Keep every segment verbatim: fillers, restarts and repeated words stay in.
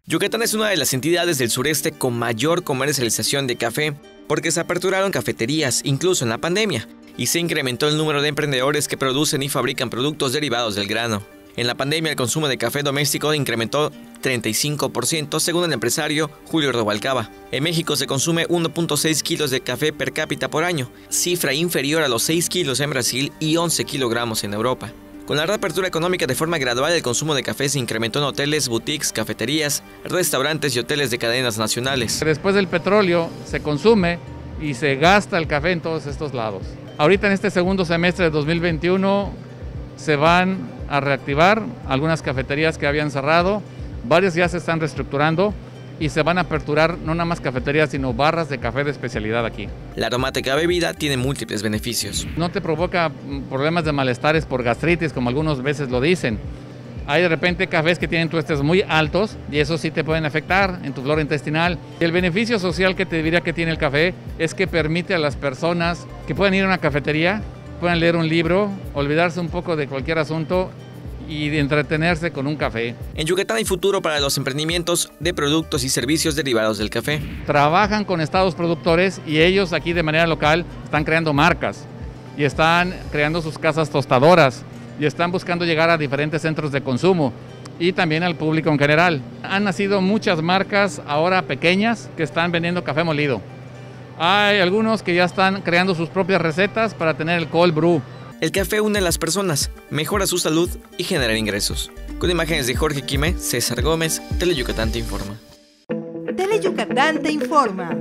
Yucatán es una de las entidades del sureste con mayor comercialización de café, porque se aperturaron cafeterías, incluso en la pandemia, y se incrementó el número de emprendedores que producen y fabrican productos derivados del grano. En la pandemia, el consumo de café doméstico incrementó treinta y cinco por ciento, según el empresario Julio Rubalcaba. En México se consume uno punto seis kilos de café per cápita por año, cifra inferior a los seis kilos en Brasil y once kilogramos en Europa. Con la reapertura económica de forma gradual, el consumo de café se incrementó en hoteles, boutiques, cafeterías, restaurantes y hoteles de cadenas nacionales. Después del petróleo se consume y se gasta el café en todos estos lados. Ahorita en este segundo semestre de dos mil veintiuno se van a reactivar algunas cafeterías que habían cerrado, varias ya se están reestructurando y se van a aperturar no nada más cafeterías, sino barras de café de especialidad aquí. La aromática bebida tiene múltiples beneficios. No te provoca problemas de malestares por gastritis, como algunas veces lo dicen. Hay de repente cafés que tienen tuestes muy altos y eso sí te pueden afectar en tu flora intestinal. El beneficio social que te diría que tiene el café es que permite a las personas que puedan ir a una cafetería, puedan leer un libro, olvidarse un poco de cualquier asunto y de entretenerse con un café. En Yucatán hay futuro para los emprendimientos de productos y servicios derivados del café. Trabajan con estados productores y ellos aquí de manera local están creando marcas y están creando sus casas tostadoras y están buscando llegar a diferentes centros de consumo y también al público en general. Han nacido muchas marcas ahora pequeñas que están vendiendo café molido. Hay algunos que ya están creando sus propias recetas para tener el cold brew. El café une a las personas, mejora su salud y genera ingresos. Con imágenes de Jorge Quime, César Gómez, Teleyucatán te informa. Teleyucatán te informa.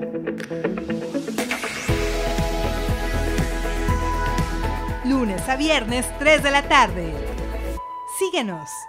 Lunes a viernes, tres de la tarde. Síguenos.